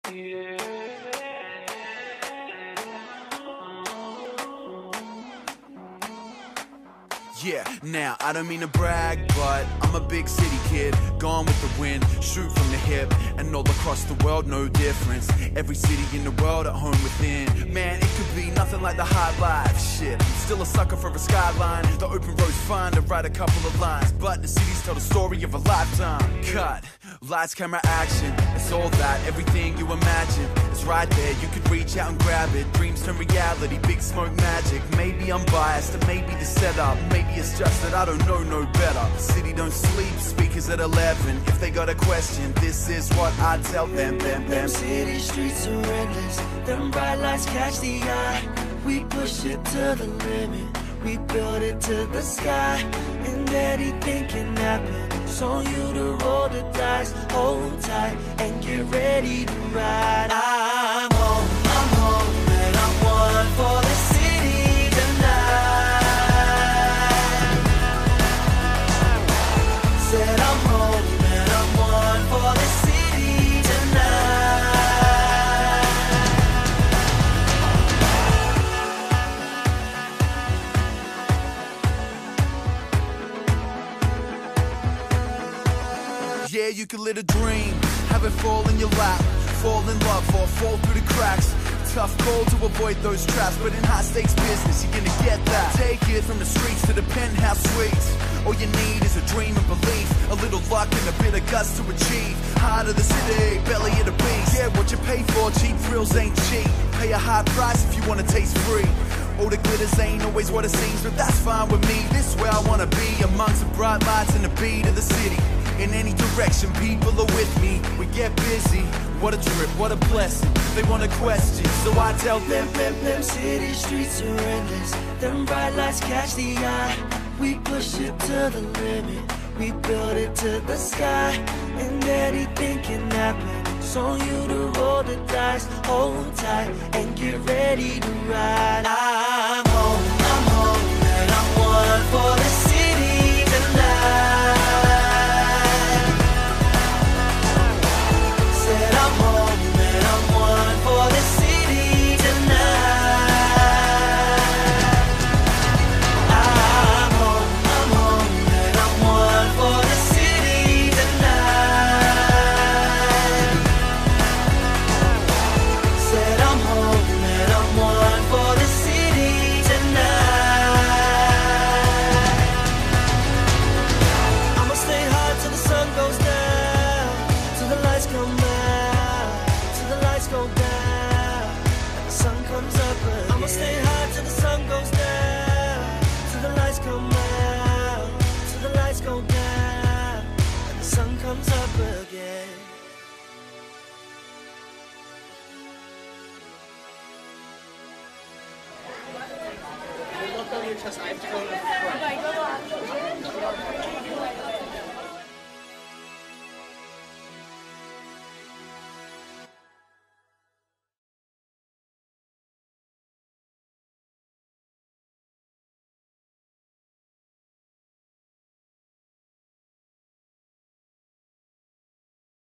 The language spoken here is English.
Yeah, now, I don't mean to brag, but I'm a big city kid, gone with the wind, shoot from the hip, and all across the world, no difference. Every city in the world at home within. Man, it could be nothing like the high life. Shit, I'm still a sucker for a skyline. The open road's fine to write a couple of lines, but the cities tell the story of a lifetime. Cut, lights, camera, action. It's all that, everything you imagine. It's right there, you could reach out and grab it. Dreams turn reality, big smoke magic. Maybe I'm biased, or maybe the setup. Maybe it's just that I don't know no better. The city don't sleep, speakers at 11. If they got a question, this is what I tell them. Them city streets are endless. Them bright lights catch the eye. We push it to the limit. We build it to the sky. And anything can happen. It's on you to roll the dice. Hold tight and get ready to ride. I'm home, and I'm one for the city tonight. Said I'm home, and I'm one for the city tonight. Yeah, you could live a dream, have it fall in your lap, fall in love or fall through the cracks. Tough call to avoid those traps, but in high stakes business, you're gonna get that. Take it from the streets to the penthouse suites. All you need is a dream and belief, a little luck and a bit of guts to achieve. Heart of the city, belly of the beast. Yeah, what you pay for, cheap thrills ain't cheap. Pay a high price if you wanna taste free. All the glitters ain't always what it seems, but that's fine with me. This where I wanna be, amongst the bright lights and the beat of the city. In any direction, people are with me. We get busy. What a trip, what a blessing. They want a question, so I tell them. Them city streets are endless. Them bright lights catch the eye. We push it to the limit. We build it to the sky. And anything can happen. It's on you to roll the dice. Hold tight and get ready to ride. I'm home, and I'm one for the city tonight. Said I'm home, and I'm one for the city tonight. I'm home, and I'm one for the city tonight. Said I'm home, and I'm one for the city tonight. I'ma stay high till the sun goes down, till the lights come out. Go down, and the sun comes up again. I'ma stay high till the sun goes down, till the lights come out, till the lights go down, and the sun comes up again. Look on your chest. I have to go to the front.